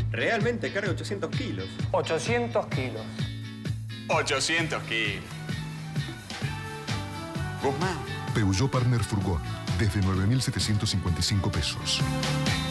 Realmente carga 800 kilos. 800 kilos. 800 kilos. Guzmán. Peugeot Partner Furgón, desde 9.755 pesos.